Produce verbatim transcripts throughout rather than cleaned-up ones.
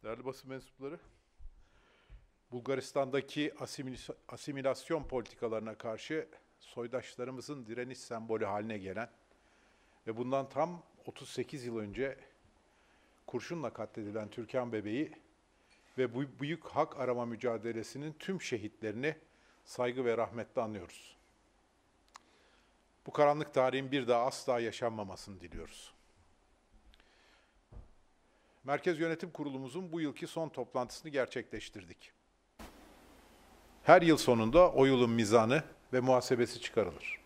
Değerli basın mensupları, Bulgaristan'daki asimilasyon politikalarına karşı soydaşlarımızın direniş sembolü haline gelen ve bundan tam otuz sekiz yıl önce kurşunla katledilen Türkan bebeği ve bu büyük hak arama mücadelesinin tüm şehitlerini saygı ve rahmetle anıyoruz. Bu karanlık tarihin bir daha asla yaşanmamasını diliyoruz. Merkez Yönetim Kurulumuzun bu yılki son toplantısını gerçekleştirdik. Her yıl sonunda o yılın mizanı ve muhasebesi çıkarılır.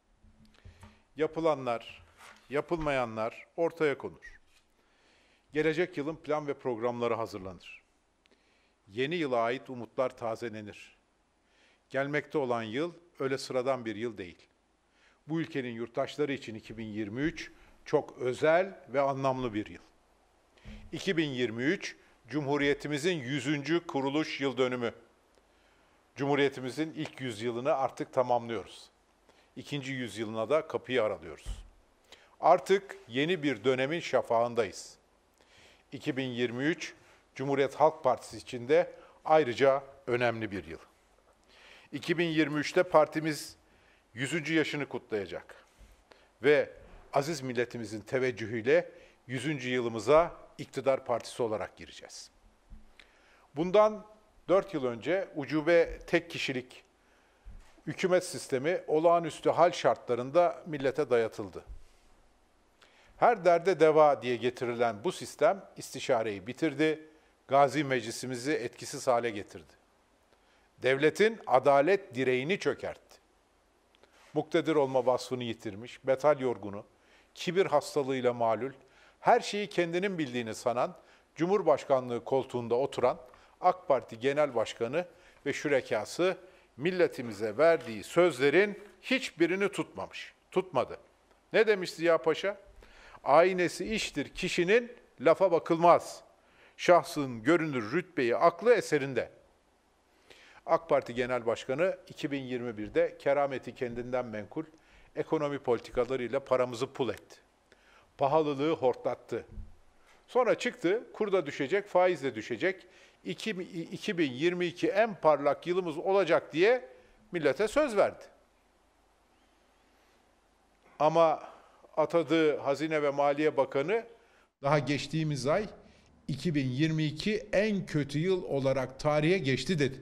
Yapılanlar, yapılmayanlar ortaya konur. Gelecek yılın plan ve programları hazırlanır. Yeni yıla ait umutlar tazelenir. Gelmekte olan yıl öyle sıradan bir yıl değil. Bu ülkenin yurttaşları için iki bin yirmi üç çok özel ve anlamlı bir yıl. iki bin yirmi üç, Cumhuriyetimizin yüzüncü kuruluş yıl dönümü. Cumhuriyetimizin ilk yüzyılını artık tamamlıyoruz. İkinci yüzyılına da kapıyı aralıyoruz. Artık yeni bir dönemin şafağındayız. iki bin yirmi üç, Cumhuriyet Halk Partisi için de ayrıca önemli bir yıl. iki bin yirmi üçte partimiz yüzüncü yaşını kutlayacak. Ve aziz milletimizin teveccühüyle yüzüncü yılımıza iktidar partisi olarak gireceğiz. Bundan dört yıl önce ucube tek kişilik hükümet sistemi olağanüstü hal şartlarında millete dayatıldı. Her derde deva diye getirilen bu sistem istişareyi bitirdi, Gazi Meclisimizi etkisiz hale getirdi. Devletin adalet direğini çökertti. Muktedir olma vasfını yitirmiş, metal yorgunu, kibir hastalığıyla malul, her şeyi kendinin bildiğini sanan, Cumhurbaşkanlığı koltuğunda oturan AK Parti Genel Başkanı ve şürekası milletimize verdiği sözlerin hiçbirini tutmamış, tutmadı. Ne demiş Ziya Paşa? Aynesi iştir kişinin, lafa bakılmaz. Şahsın görünür rütbeyi, aklı eserinde. AK Parti Genel Başkanı iki bin yirmi birde kerameti kendinden menkul ekonomi politikalarıyla paramızı pul etti. Pahalılığı hortlattı. Sonra çıktı, kur da düşecek, faiz de düşecek. iki bin yirmi iki en parlak yılımız olacak diye millete söz verdi. Ama atadığı Hazine ve Maliye Bakanı daha geçtiğimiz ay iki bin yirmi iki en kötü yıl olarak tarihe geçti dedi.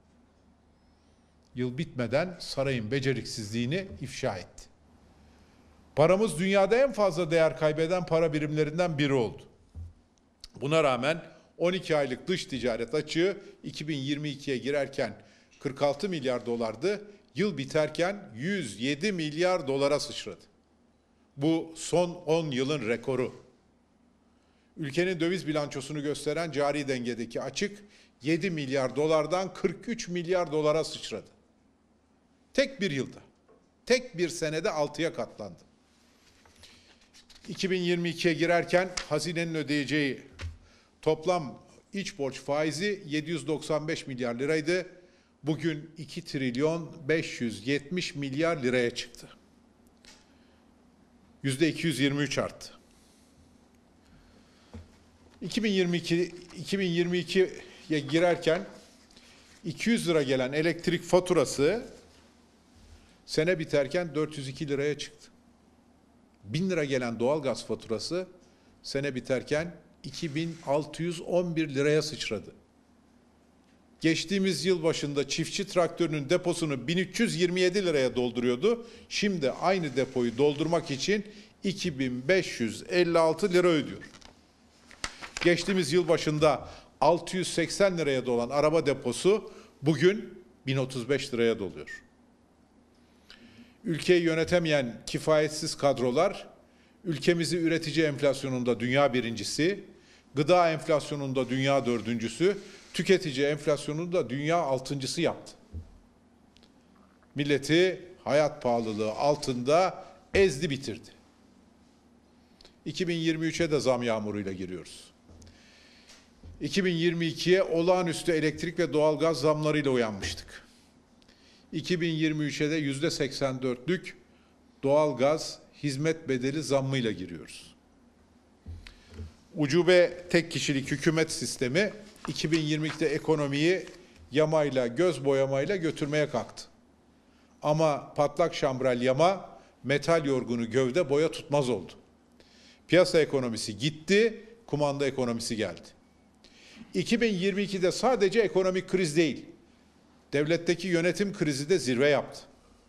Yıl bitmeden sarayın beceriksizliğini ifşa etti. Paramız dünyada en fazla değer kaybeden para birimlerinden biri oldu. Buna rağmen on iki aylık dış ticaret açığı iki bin yirmi ikiye girerken kırk altı milyar dolardı, yıl biterken yüz yedi milyar dolara sıçradı. Bu son on yılın rekoru. Ülkenin döviz bilançosunu gösteren cari dengedeki açık yedi milyar dolardan kırk üç milyar dolara sıçradı. Tek bir yılda, tek bir senede altıya katlandı. iki bin yirmi ikiye girerken hazinenin ödeyeceği toplam iç borç faizi yedi yüz doksan beş milyar liraydı. Bugün iki trilyon beş yüz yetmiş milyar liraya çıktı. Yüzde iki yüz yirmi üç arttı. iki bin yirmi iki, iki bin yirmi ikiye girerken iki yüz lira gelen elektrik faturası sene biterken dört yüz iki liraya çıktı. bin lira gelen doğalgaz faturası sene biterken iki bin altı yüz on bir liraya sıçradı. Geçtiğimiz yıl başında çiftçi traktörünün deposunu bin üç yüz yirmi yedi liraya dolduruyordu. Şimdi aynı depoyu doldurmak için iki bin beş yüz elli altı lira ödüyor. Geçtiğimiz yıl başında altı yüz seksen liraya dolan araba deposu bugün bin otuz beş liraya doluyor. Ülkeyi yönetemeyen kifayetsiz kadrolar, ülkemizi üretici enflasyonunda dünya birincisi, gıda enflasyonunda dünya dördüncüsü, tüketici enflasyonunda dünya altıncısı yaptı. Milleti hayat pahalılığı altında ezdi bitirdi. iki bin yirmi üçe de zam yağmuruyla giriyoruz. iki bin yirmi ikiye olağanüstü elektrik ve doğalgaz zamlarıyla uyanmıştık. iki bin yirmi üçe de yüzde seksen dörtlük doğalgaz hizmet bedeli zammıyla giriyoruz. Ucube tek kişilik hükümet sistemi iki bin yirmi ikide ekonomiyi yamayla, göz boyamayla götürmeye kalktı. Ama patlak şambral yama, metal yorgunu gövde boya tutmaz oldu. Piyasa ekonomisi gitti, kumanda ekonomisi geldi. iki bin yirmi ikide sadece ekonomik kriz değil, devletteki yönetim krizi de zirve yaptı.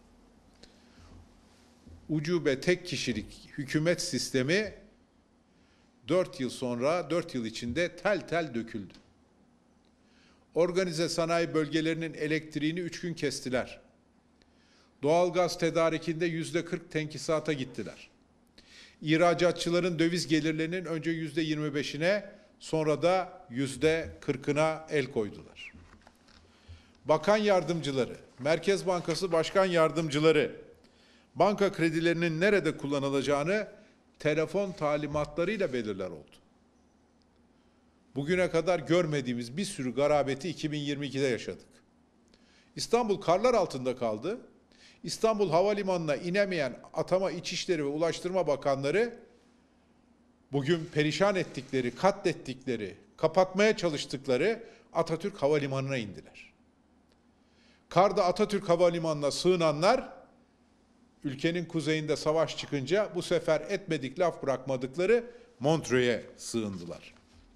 Ucube tek kişilik hükümet sistemi dört yıl sonra, dört yıl içinde tel tel döküldü. Organize sanayi bölgelerinin elektriğini üç gün kestiler. Doğalgaz tedarikinde yüzde kırk tenkisata gittiler. İhracatçıların döviz gelirlerinin önce yüzde yirmi beşine, sonra da yüzde kırkına el koydular. Bakan yardımcıları, Merkez Bankası Başkan Yardımcıları, banka kredilerinin nerede kullanılacağını telefon talimatlarıyla belirler oldu. Bugüne kadar görmediğimiz bir sürü garabeti iki bin yirmi ikide yaşadık. İstanbul karlar altında kaldı. İstanbul Havalimanı'na inemeyen Atama, İçişleri ve Ulaştırma Bakanları bugün perişan ettikleri, katlettikleri, kapatmaya çalıştıkları Atatürk Havalimanı'na indiler. Karda Atatürk Havalimanı'na sığınanlar, ülkenin kuzeyinde savaş çıkınca bu sefer etmedik laf bırakmadıkları Montreux'e sığındılar.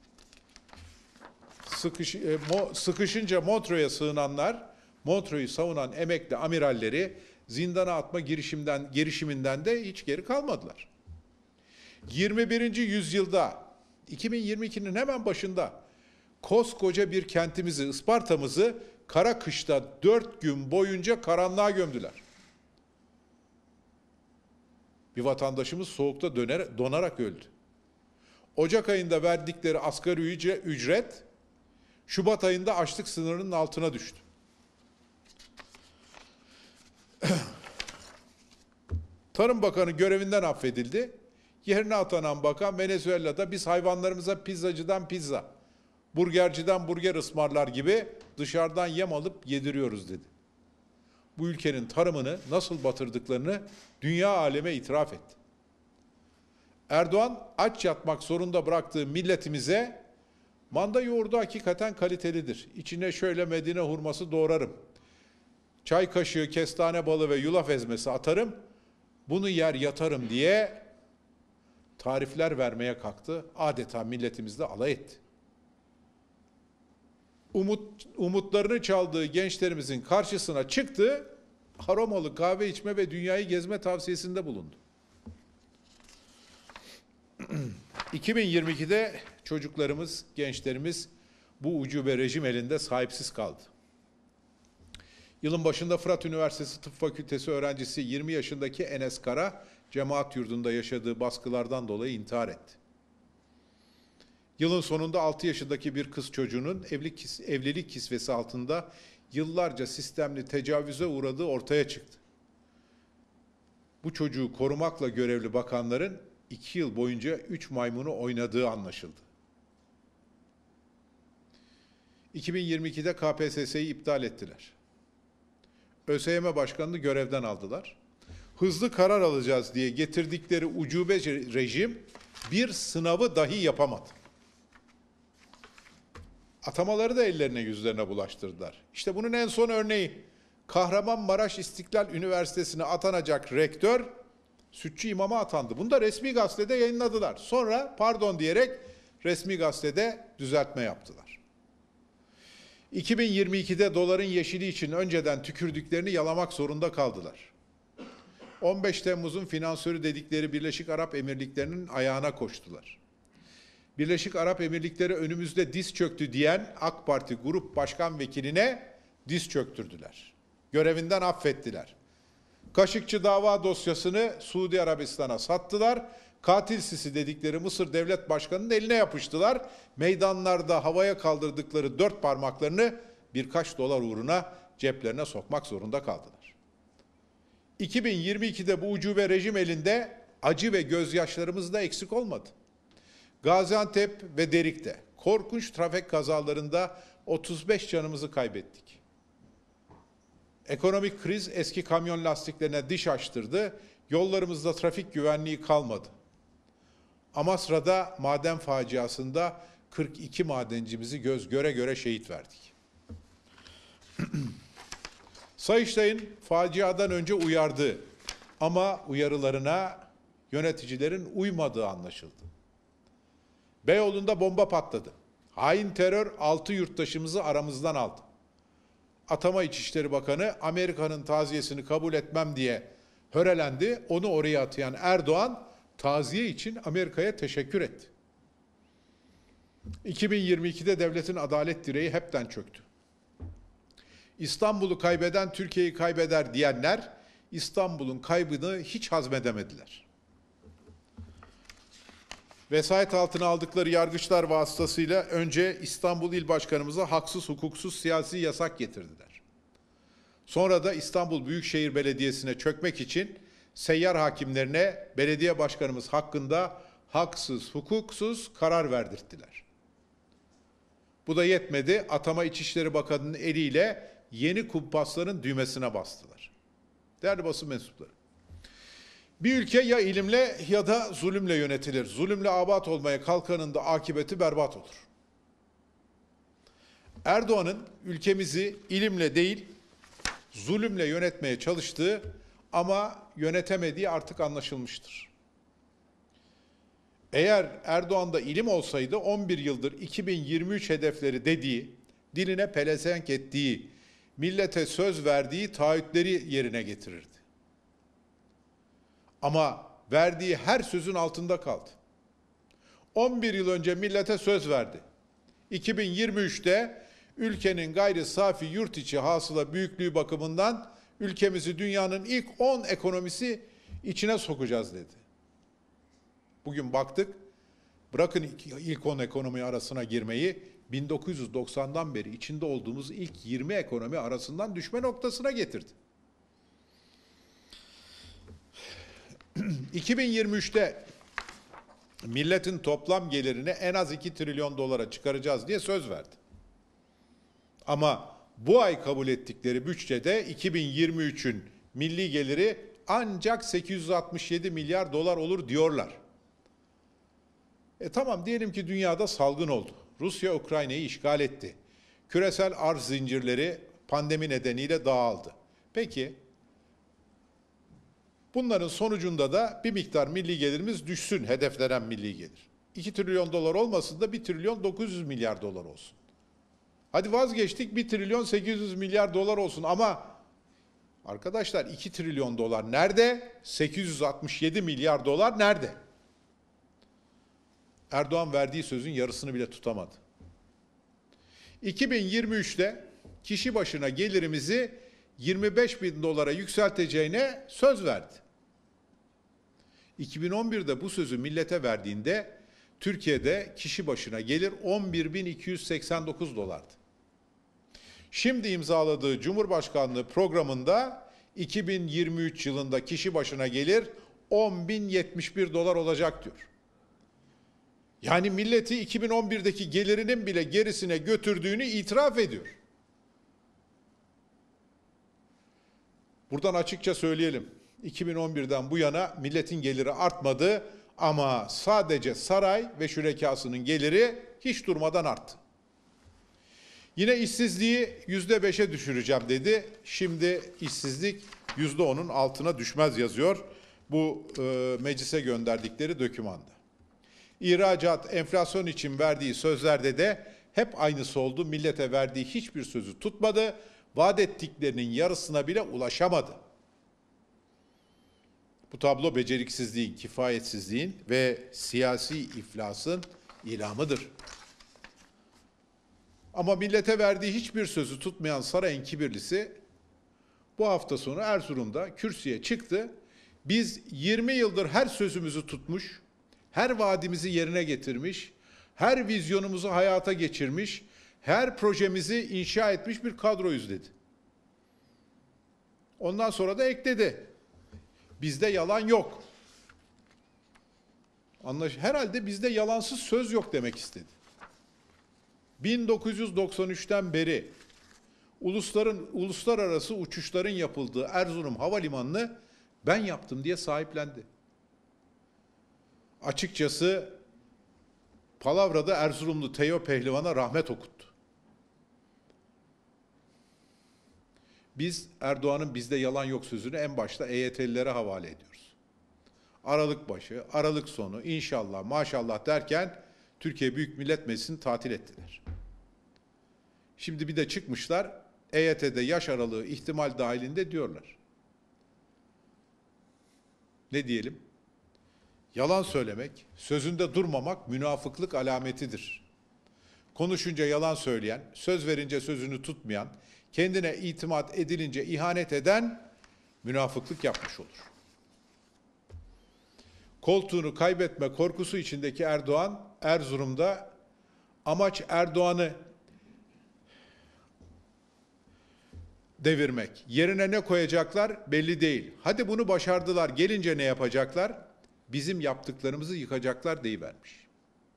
Sıkış, e, mo, sıkışınca Montreux'e sığınanlar, Montreux'u savunan emekli amiralleri zindana atma girişiminden, girişiminden de hiç geri kalmadılar. yirmi birinci yüzyılda, iki bin yirmi ikinin hemen başında koskoca bir kentimizi, Isparta'mızı kara kışta dört gün boyunca karanlığa gömdüler. Bir vatandaşımız soğukta döner, donarak öldü. Ocak ayında verdikleri asgari ücret, Şubat ayında açlık sınırının altına düştü. Tarım Bakanı görevinden affedildi. Yerine atanan bakan Venezuela'da biz hayvanlarımıza pizzacıdan pizza, burgerciden burger ısmarlar gibi dışarıdan yem alıp yediriyoruz dedi. Bu ülkenin tarımını nasıl batırdıklarını dünya aleme itiraf etti. Erdoğan aç yatmak zorunda bıraktığı milletimize manda yoğurdu hakikaten kalitelidir. İçine şöyle Medine hurması doğrarım. Çay kaşığı kestane balı ve yulaf ezmesi atarım. Bunu yer yatarım diye tarifler vermeye kalktı. Adeta milletimizle alay etti. Umut, umutlarını çaldığı gençlerimizin karşısına çıktı. Aromalı kahve içme ve dünyayı gezme tavsiyesinde bulundu. iki bin yirmi ikide çocuklarımız, gençlerimiz bu ucube rejim elinde sahipsiz kaldı. Yılın başında Fırat Üniversitesi Tıp Fakültesi öğrencisi yirmi yaşındaki Enes Kara, cemaat yurdunda yaşadığı baskılardan dolayı intihar etti. Yılın sonunda altı yaşındaki bir kız çocuğunun evlilik, evlilik kisvesi altında yıllarca sistemli tecavüze uğradığı ortaya çıktı. Bu çocuğu korumakla görevli bakanların iki yıl boyunca üç maymunu oynadığı anlaşıldı. iki bin yirmi ikide K P S S'yi iptal ettiler. ÖSYM Başkanı'nı görevden aldılar. Hızlı karar alacağız diye getirdikleri ucube rejim bir sınavı dahi yapamadı. Atamaları da ellerine yüzlerine bulaştırdılar. İşte bunun en son örneği Kahramanmaraş İstiklal Üniversitesi'ne atanacak rektör Sütçü İmam'a atandı. Bunu da resmi gazetede yayınladılar. Sonra pardon diyerek resmi gazetede düzeltme yaptılar. iki bin yirmi ikide doların yeşili için önceden tükürdüklerini yalamak zorunda kaldılar. on beş Temmuz'un finansörü dedikleri Birleşik Arap Emirlikleri'nin ayağına koştular. Birleşik Arap Emirlikleri önümüzde diz çöktü diyen AK Parti Grup Başkan Vekiline diz çöktürdüler. Görevinden affettiler. Kaşıkçı dava dosyasını Suudi Arabistan'a sattılar. Katil Sisi dedikleri Mısır Devlet Başkanı'nın eline yapıştılar. Meydanlarda havaya kaldırdıkları dört parmaklarını birkaç dolar uğruna ceplerine sokmak zorunda kaldılar. iki bin yirmi ikide bu ucube rejim elinde acı ve gözyaşlarımız da eksik olmadı. Gaziantep ve Derik'te korkunç trafik kazalarında otuz beş canımızı kaybettik. Ekonomik kriz eski kamyon lastiklerine diş açtırdı. Yollarımızda trafik güvenliği kalmadı. Amasra'da maden faciasında kırk iki madencimizi göz göre göre şehit verdik. Sayıştay'ın faciadan önce uyardı ama uyarılarına yöneticilerin uymadığı anlaşıldı. Beyoğlu'nda bomba patladı. Hain terör altı yurttaşımızı aramızdan aldı. Atama İçişleri Bakanı Amerika'nın taziyesini kabul etmem diye hörelendi. Onu oraya atayan Erdoğan taziye için Amerika'ya teşekkür etti. iki bin yirmi ikide devletin adalet direği hepten çöktü. İstanbul'u kaybeden Türkiye'yi kaybeder diyenler İstanbul'un kaybını hiç hazmedemediler. Vesayet altına aldıkları yargıçlar vasıtasıyla önce İstanbul İl Başkanımıza haksız hukuksuz siyasi yasak getirdiler. Sonra da İstanbul Büyükşehir Belediyesi'ne çökmek için seyyar hakimlerine belediye başkanımız hakkında haksız hukuksuz karar verdirttiler. Bu da yetmedi, atama İçişleri Bakanı'nın eliyle yeni kumpasların düğmesine bastılar. Değerli basın mensupları, bir ülke ya ilimle ya da zulümle yönetilir. Zulümle abat olmaya kalkanın da akıbeti berbat olur. Erdoğan'ın ülkemizi ilimle değil, zulümle yönetmeye çalıştığı ama yönetemediği artık anlaşılmıştır. Eğer Erdoğan'da ilim olsaydı on bir yıldır iki bin yirmi üç hedefleri dediği, diline pelesenk ettiği, millete söz verdiği taahhütleri yerine getirirdi. Ama verdiği her sözün altında kaldı. on bir yıl önce millete söz verdi. iki bin yirmi üçte ülkenin gayri safi yurt içi hasıla büyüklüğü bakımından ülkemizi dünyanın ilk on ekonomisi içine sokacağız dedi. Bugün baktık, bırakın ilk on ekonomi arasına girmeyi, bin dokuz yüz doksandan beri içinde olduğumuz ilk yirmi ekonomi arasından düşme noktasına getirdi. iki bin yirmi üçte milletin toplam gelirini en az iki trilyon dolara çıkaracağız diye söz verdi. Ama bu ay kabul ettikleri bütçede iki bin yirmi üçün milli geliri ancak sekiz yüz altmış yedi milyar dolar olur diyorlar. E tamam, diyelim ki dünyada salgın oldu. Rusya Ukrayna'yı işgal etti. Küresel arz zincirleri pandemi nedeniyle dağıldı. Peki, bunların sonucunda da bir miktar milli gelirimiz düşsün, hedeflenen milli gelir. iki trilyon dolar olmasın da bir trilyon dokuz yüz milyar dolar olsun. Hadi vazgeçtik, bir trilyon sekiz yüz milyar dolar olsun ama arkadaşlar iki trilyon dolar nerede? sekiz yüz altmış yedi milyar dolar nerede? Erdoğan verdiği sözün yarısını bile tutamadı. iki bin yirmi üçte kişi başına gelirimizi yirmi beş bin dolara yükselteceğine söz verdi. iki bin on birde bu sözü millete verdiğinde Türkiye'de kişi başına gelir on bir bin iki yüz seksen dokuz dolardı. Şimdi imzaladığı Cumhurbaşkanlığı programında iki bin yirmi üç yılında kişi başına gelir on bin yetmiş bir dolar olacak diyor. Yani milleti iki bin on birdeki gelirinin bile gerisine götürdüğünü itiraf ediyor. Buradan açıkça söyleyelim. iki bin on birden bu yana milletin geliri artmadı ama sadece saray ve şürekasının geliri hiç durmadan arttı. Yine işsizliği yüzde beşe düşüreceğim dedi. Şimdi işsizlik yüzde onun altına düşmez yazıyor bu e, meclise gönderdikleri dokümanda. İhracat, enflasyon için verdiği sözlerde de hep aynısı oldu. Millete verdiği hiçbir sözü tutmadı. Vaat ettiklerinin yarısına bile ulaşamadı. Bu tablo beceriksizliğin, kifayetsizliğin ve siyasi iflasın ilamıdır. Ama millete verdiği hiçbir sözü tutmayan sarayın kibirlisi bu hafta sonu Erzurum'da kürsüye çıktı. Biz yirmi yıldır her sözümüzü tutmuş, her vaadimizi yerine getirmiş, her vizyonumuzu hayata geçirmiş, her projemizi inşa etmiş bir kadroyuz dedi. Ondan sonra da ekledi. Bizde yalan yok. Anlaş Herhalde bizde yalansız söz yok demek istedi. bin dokuz yüz doksan üçten beri ulusların uluslararası uçuşların yapıldığı Erzurum Havalimanı'nı ben yaptım diye sahiplendi. açıkçası palavrada Erzurumlu Teo Pehlivan'a rahmet okuttu. Biz Erdoğan'ın bizde yalan yok sözünü en başta E Y T'lilere havale ediyoruz. Aralık başı, Aralık sonu, inşallah, maşallah derken Türkiye Büyük Millet Meclisi'ni tatil ettiler. Şimdi bir de çıkmışlar E Y T'de yaş aralığı ihtimal dahilinde diyorlar. Ne diyelim? Yalan söylemek, sözünde durmamak münafıklık alametidir. Konuşunca yalan söyleyen, söz verince sözünü tutmayan, kendine itimat edilince ihanet eden münafıklık yapmış olur. Koltuğunu kaybetme korkusu içindeki Erdoğan, Erzurum'da amaç Erdoğan'ı devirmek. Yerine ne koyacaklar belli değil. Hadi bunu başardılar, gelince ne yapacaklar? Bizim yaptıklarımızı yıkacaklar deyivermiş.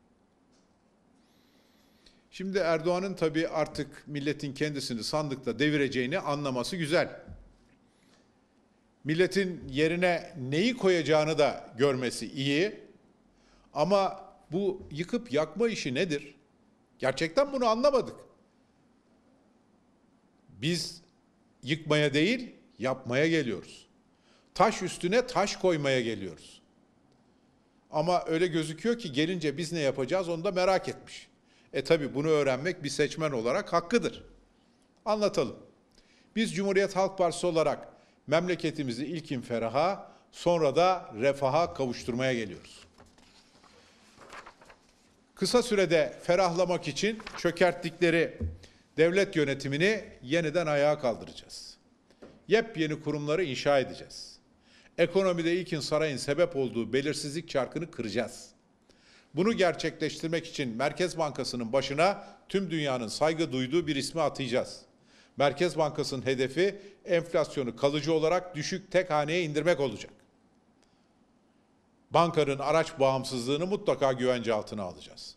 Şimdi Erdoğan'ın tabii artık milletin kendisini sandıkta devireceğini anlaması güzel. Milletin yerine neyi koyacağını da görmesi iyi. Ama bu yıkıp yakma işi nedir? Gerçekten bunu anlamadık. Biz yıkmaya değil, yapmaya geliyoruz. Taş üstüne taş koymaya geliyoruz. Ama öyle gözüküyor ki gelince biz ne yapacağız onu da merak etmiş. E tabi bunu öğrenmek bir seçmen olarak hakkıdır. Anlatalım. Biz Cumhuriyet Halk Partisi olarak memleketimizi ilkin feraha, sonra da refaha kavuşturmaya geliyoruz. Kısa sürede ferahlamak için çökerttikleri devlet yönetimini yeniden ayağa kaldıracağız. Yepyeni kurumları inşa edeceğiz. Ekonomide ilkin sarayın sebep olduğu belirsizlik çarkını kıracağız. Bunu gerçekleştirmek için Merkez Bankası'nın başına tüm dünyanın saygı duyduğu bir ismi atayacağız. Merkez Bankası'nın hedefi enflasyonu kalıcı olarak düşük tek haneye indirmek olacak. Bankanın araç bağımsızlığını mutlaka güvence altına alacağız.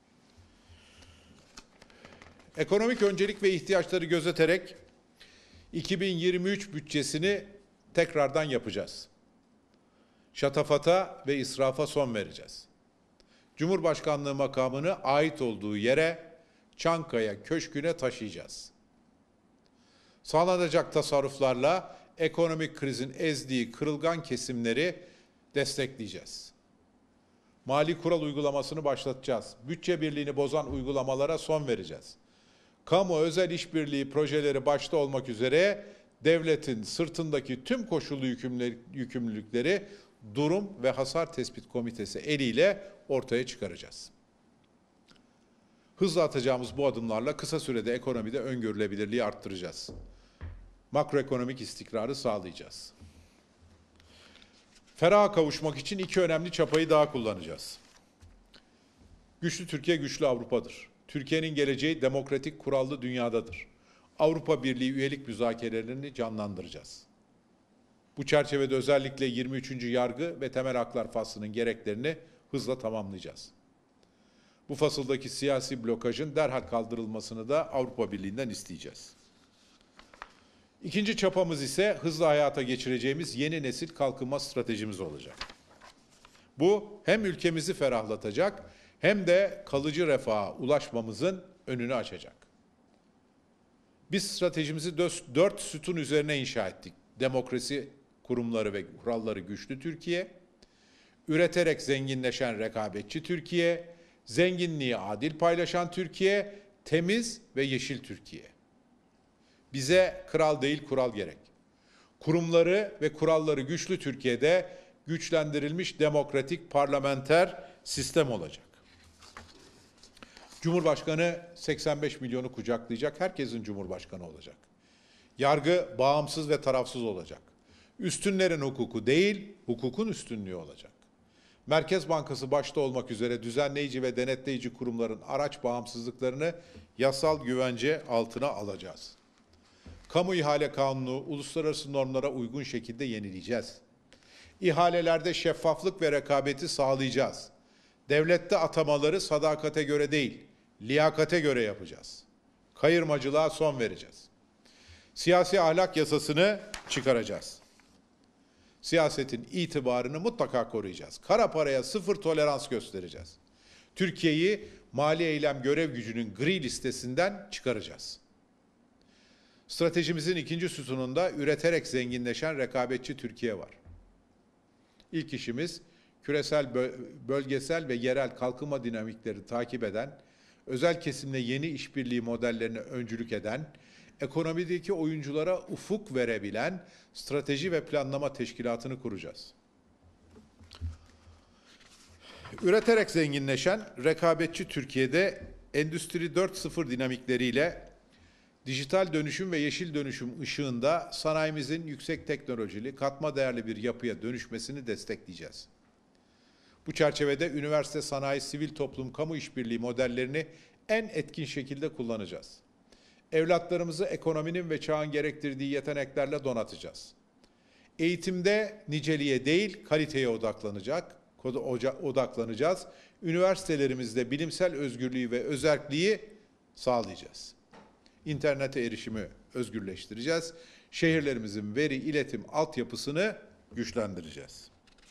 Ekonomik öncelik ve ihtiyaçları gözeterek iki bin yirmi üç bütçesini tekrardan yapacağız. Şatafata ve israfa son vereceğiz. Cumhurbaşkanlığı makamını ait olduğu yere Çankaya Köşkü'ne taşıyacağız. Sağlanacak tasarruflarla ekonomik krizin ezdiği kırılgan kesimleri destekleyeceğiz. Mali kural uygulamasını başlatacağız. Bütçe birliğini bozan uygulamalara son vereceğiz. Kamu özel işbirliği projeleri başta olmak üzere devletin sırtındaki tüm koşullu yükümlülükleri durum ve hasar tespit komitesi eliyle ortaya çıkaracağız. Hızla atacağımız bu adımlarla kısa sürede ekonomide öngörülebilirliği arttıracağız. Makroekonomik istikrarı sağlayacağız. Feraha kavuşmak için iki önemli çapayı daha kullanacağız. Güçlü Türkiye, güçlü Avrupa'dır. Türkiye'nin geleceği demokratik, kurallı dünyadadır. Avrupa Birliği üyelik müzakerelerini canlandıracağız. Bu çerçevede özellikle yirmi üçüncü Yargı ve Temel Haklar faslının gereklerini hızla tamamlayacağız. Bu fasıldaki siyasi blokajın derhal kaldırılmasını da Avrupa Birliği'nden isteyeceğiz. İkinci çapamız ise hızla hayata geçireceğimiz yeni nesil kalkınma stratejimiz olacak. Bu hem ülkemizi ferahlatacak hem de kalıcı refaha ulaşmamızın önünü açacak. Biz stratejimizi dört sütun üzerine inşa ettik. Demokrasi kurumları ve kuralları güçlü Türkiye, üreterek zenginleşen rekabetçi Türkiye, zenginliği adil paylaşan Türkiye, temiz ve yeşil Türkiye. Bize kral değil kural gerek. Kurumları ve kuralları güçlü Türkiye'de güçlendirilmiş demokratik parlamenter sistem olacak. Cumhurbaşkanı seksen beş milyonu kucaklayacak, herkesin cumhurbaşkanı olacak. Yargı bağımsız ve tarafsız olacak. Üstünlerin hukuku değil, hukukun üstünlüğü olacak. Merkez Bankası başta olmak üzere düzenleyici ve denetleyici kurumların araç bağımsızlıklarını yasal güvence altına alacağız. Kamu ihale kanunu uluslararası normlara uygun şekilde yenileyeceğiz. İhalelerde şeffaflık ve rekabeti sağlayacağız. Devlette atamaları sadakate göre değil, liyakate göre yapacağız. Kayırmacılığa son vereceğiz. Siyasi ahlak yasasını çıkaracağız. Siyasetin itibarını mutlaka koruyacağız. Kara paraya sıfır tolerans göstereceğiz. Türkiye'yi mali eylem görev gücünün gri listesinden çıkaracağız. Stratejimizin ikinci sütununda üreterek zenginleşen rekabetçi Türkiye var. İlk işimiz küresel, bölgesel ve yerel kalkınma dinamikleri takip eden, özel kesimle yeni işbirliği modellerine öncülük eden, ekonomideki oyunculara ufuk verebilen strateji ve planlama teşkilatını kuracağız. Üreterek zenginleşen rekabetçi Türkiye'de Endüstri dört nokta sıfır dinamikleriyle dijital dönüşüm ve yeşil dönüşüm ışığında sanayimizin yüksek teknolojili, katma değerli bir yapıya dönüşmesini destekleyeceğiz. Bu çerçevede üniversite, sanayi, sivil toplum, kamu işbirliği modellerini en etkin şekilde kullanacağız. Evlatlarımızı ekonominin ve çağın gerektirdiği yeteneklerle donatacağız. Eğitimde niceliğe değil, kaliteye odaklanacak, odaklanacağız. Üniversitelerimizde bilimsel özgürlüğü ve özerkliği sağlayacağız. İnternete erişimi özgürleştireceğiz. Şehirlerimizin veri, iletim altyapısını güçlendireceğiz.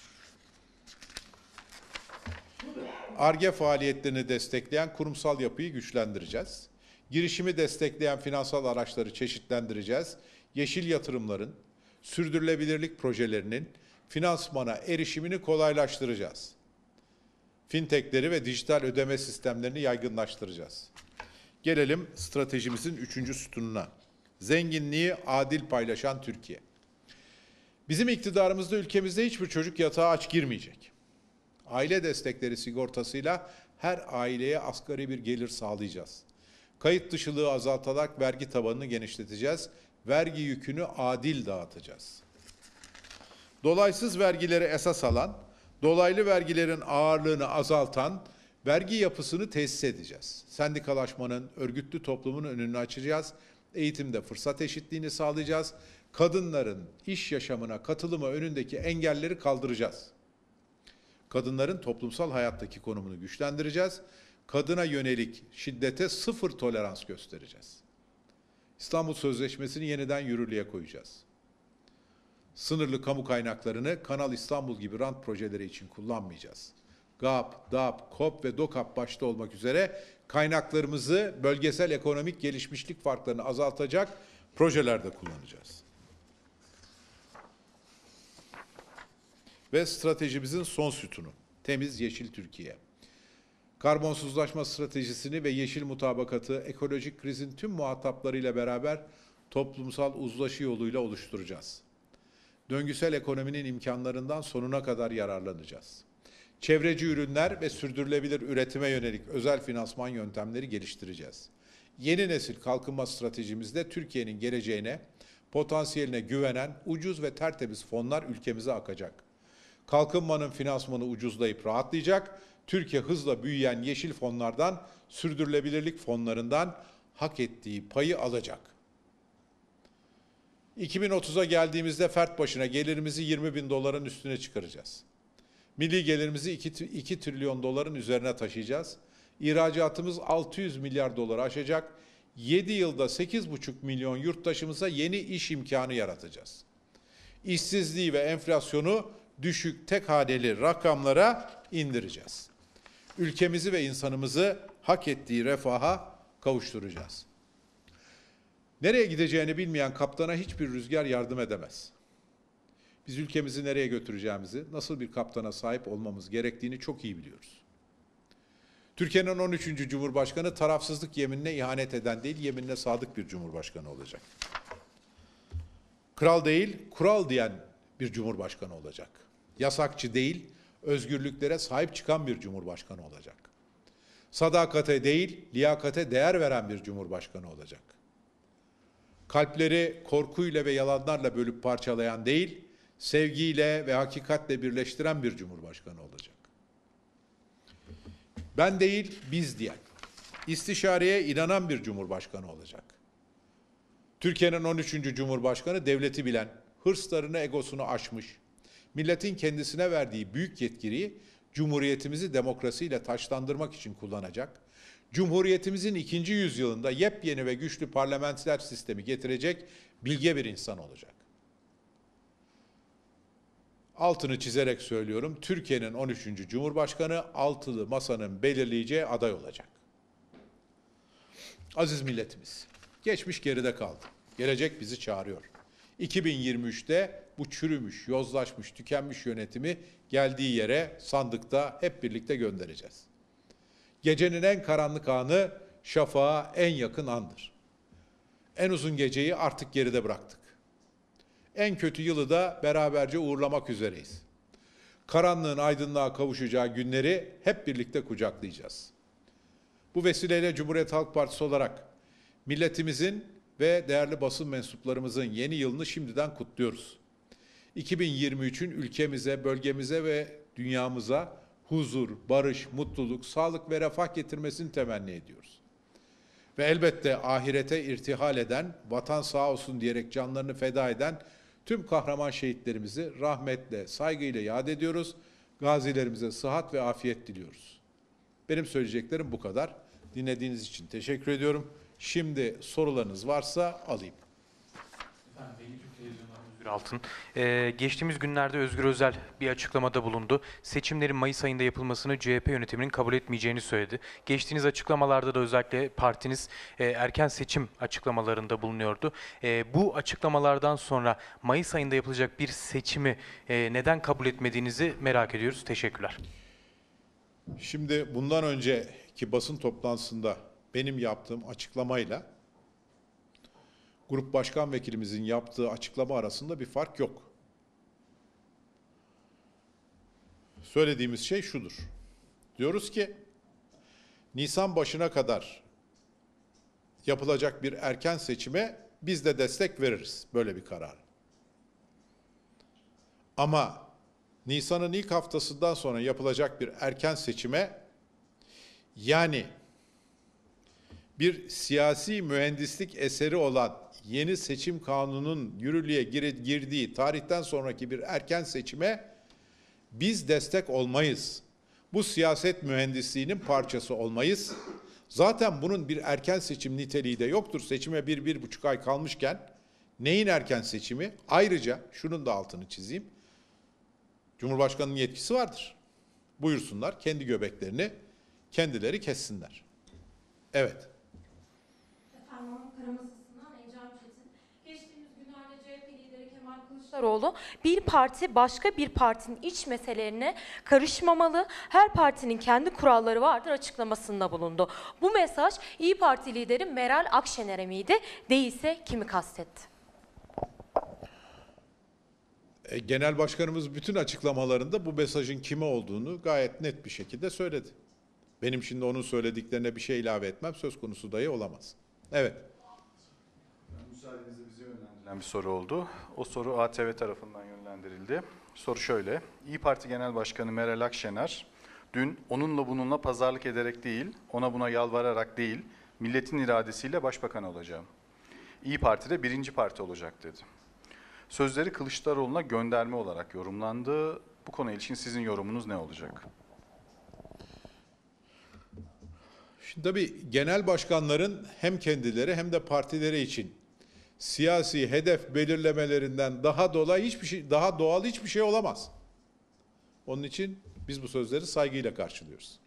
Ar-Ge faaliyetlerini destekleyen kurumsal yapıyı güçlendireceğiz. Girişimi destekleyen finansal araçları çeşitlendireceğiz. Yeşil yatırımların, sürdürülebilirlik projelerinin finansmana erişimini kolaylaştıracağız. Fintech'leri ve dijital ödeme sistemlerini yaygınlaştıracağız. Gelelim stratejimizin üçüncü sütununa. Zenginliği adil paylaşan Türkiye. Bizim iktidarımızda ülkemizde hiçbir çocuk yatağa aç girmeyecek. Aile destekleri sigortasıyla her aileye asgari bir gelir sağlayacağız. Kayıt dışılığı azaltarak vergi tabanını genişleteceğiz. Vergi yükünü adil dağıtacağız. Dolaysız vergileri esas alan, dolaylı vergilerin ağırlığını azaltan vergi yapısını tesis edeceğiz. Sendikalaşmanın, örgütlü toplumun önünü açacağız. Eğitimde fırsat eşitliğini sağlayacağız. Kadınların iş yaşamına katılımı önündeki engelleri kaldıracağız. Kadınların toplumsal hayattaki konumunu güçlendireceğiz. Kadına yönelik şiddete sıfır tolerans göstereceğiz. İstanbul Sözleşmesi'ni yeniden yürürlüğe koyacağız. Sınırlı kamu kaynaklarını Kanal İstanbul gibi rant projeleri için kullanmayacağız. GAP, DAP, KOP ve DOKAP başta olmak üzere kaynaklarımızı bölgesel ekonomik gelişmişlik farklarını azaltacak projelerde kullanacağız. Ve stratejimizin son sütunu, temiz yeşil Türkiye. Karbonsuzlaşma stratejisini ve yeşil mutabakatı ekolojik krizin tüm muhataplarıyla beraber toplumsal uzlaşı yoluyla oluşturacağız. Döngüsel ekonominin imkanlarından sonuna kadar yararlanacağız. Çevreci ürünler ve sürdürülebilir üretime yönelik özel finansman yöntemleri geliştireceğiz. Yeni nesil kalkınma stratejimizde Türkiye'nin geleceğine, potansiyeline güvenen ucuz ve tertemiz fonlar ülkemize akacak. Kalkınmanın finansmanı ucuzlayıp rahatlayacak. Türkiye hızla büyüyen yeşil fonlardan, sürdürülebilirlik fonlarından hak ettiği payı alacak. iki bin otuza geldiğimizde fert başına gelirimizi yirmi bin doların üstüne çıkaracağız. Milli gelirimizi iki trilyon doların üzerine taşıyacağız. İhracatımız altı yüz milyar doları aşacak. yedi yılda sekiz buçuk milyon yurttaşımıza yeni iş imkanı yaratacağız. İşsizliği ve enflasyonu düşük tek haneli rakamlara indireceğiz. Ülkemizi ve insanımızı hak ettiği refaha kavuşturacağız. Nereye gideceğini bilmeyen kaptana hiçbir rüzgar yardım edemez. Biz ülkemizi nereye götüreceğimizi, nasıl bir kaptana sahip olmamız gerektiğini çok iyi biliyoruz. Türkiye'nin on üçüncü Cumhurbaşkanı tarafsızlık yeminine ihanet eden değil, yeminine sadık bir Cumhurbaşkanı olacak. Kral değil, kural diyen bir Cumhurbaşkanı olacak. Yasakçı değil, özgürlüklere sahip çıkan bir Cumhurbaşkanı olacak. Sadakate değil, liyakate değer veren bir Cumhurbaşkanı olacak. Kalpleri korkuyla ve yalanlarla bölüp parçalayan değil, sevgiyle ve hakikatle birleştiren bir Cumhurbaşkanı olacak. Ben değil, biz diyen, istişareye inanan bir Cumhurbaşkanı olacak. Türkiye'nin on üçüncü Cumhurbaşkanı devleti bilen, hırslarını, egosunu aşmış, milletin kendisine verdiği büyük yetkiyi Cumhuriyetimizi demokrasiyle taçlandırmak için kullanacak, Cumhuriyetimizin ikinci yüzyılında yepyeni ve güçlü parlamenter sistemi getirecek bilge bir insan olacak. Altını çizerek söylüyorum, Türkiye'nin on üçüncü Cumhurbaşkanı altılı masanın belirleyeceği aday olacak. Aziz milletimiz, geçmiş geride kaldı. Gelecek bizi çağırıyor. iki bin yirmi üçte bu çürümüş, yozlaşmış, tükenmiş yönetimi geldiği yere sandıkta hep birlikte göndereceğiz. Gecenin en karanlık anı şafağa en yakın andır. En uzun geceyi artık geride bıraktık. En kötü yılı da beraberce uğurlamak üzereyiz. Karanlığın aydınlığa kavuşacağı günleri hep birlikte kucaklayacağız. Bu vesileyle Cumhuriyet Halk Partisi olarak milletimizin ve değerli basın mensuplarımızın yeni yılını şimdiden kutluyoruz. iki bin yirmi üçün ülkemize, bölgemize ve dünyamıza huzur, barış, mutluluk, sağlık ve refah getirmesini temenni ediyoruz. Ve elbette ahirete irtihal eden, vatan sağ olsun diyerek canlarını feda eden tüm kahraman şehitlerimizi rahmetle, saygıyla yad ediyoruz. Gazilerimize sıhhat ve afiyet diliyoruz. Benim söyleyeceklerim bu kadar. Dinlediğiniz için teşekkür ediyorum. Şimdi sorularınız varsa alayım. Özgür Altın. Ee, geçtiğimiz günlerde Özgür Özel bir açıklamada bulundu. Seçimlerin Mayıs ayında yapılmasını C H P yönetiminin kabul etmeyeceğini söyledi. Geçtiğiniz açıklamalarda da özellikle partiniz e, erken seçim açıklamalarında bulunuyordu. E, bu açıklamalardan sonra Mayıs ayında yapılacak bir seçimi e, neden kabul etmediğinizi merak ediyoruz. Teşekkürler. Şimdi bundan önceki basın toplantısında benim yaptığım açıklamayla Grup Başkan Vekilimizin yaptığı açıklama arasında bir fark yok. Söylediğimiz şey şudur. Diyoruz ki Nisan başına kadar yapılacak bir erken seçime biz de destek veririz böyle bir karar. Ama Nisan'ın ilk haftasından sonra yapılacak bir erken seçime, yani bir siyasi mühendislik eseri olan yeni seçim kanununun yürürlüğe girdiği tarihten sonraki bir erken seçime biz destek olmayız. Bu siyaset mühendisliğinin parçası olmayız. Zaten bunun bir erken seçim niteliği de yoktur. Seçime bir, bir buçuk ay kalmışken neyin erken seçimi? Ayrıca şunun da altını çizeyim. Cumhurbaşkanının yetkisi vardır. Buyursunlar, kendi göbeklerini kendileri kessinler. Evet. Efendim, Karamasası'ndan Ecem Çetin. Geçtiğimiz günlerde C H P lideri Kemal Kılıçdaroğlu bir parti başka bir partinin iç meselelerine karışmamalı, her partinin kendi kuralları vardır açıklamasında bulundu. Bu mesaj İYİ Parti lideri Meral Akşener'e miydi? Değilse kimi kastetti? Genel Başkanımız bütün açıklamalarında bu mesajın kime olduğunu gayet net bir şekilde söyledi. Benim şimdi onun söylediklerine bir şey ilave etmem söz konusu dahi olamaz. Evet. Müsaadenizle bize yönlendirilen bir soru oldu. O soru A T V tarafından yönlendirildi. Soru şöyle. İYİ Parti Genel Başkanı Meral Akşener dün onunla bununla pazarlık ederek değil, ona buna yalvararak değil, milletin iradesiyle başbakan olacağım. İYİ Parti'de birinci parti olacak dedi. Sözleri Kılıçdaroğlu'na gönderme olarak yorumlandı. Bu konuya ilişkin sizin yorumunuz ne olacak? Şimdi tabii genel başkanların hem kendileri hem de partileri için siyasi hedef belirlemelerinden daha doğal hiçbir şey daha doğal hiçbir şey olamaz. Onun için biz bu sözleri saygıyla karşılıyoruz.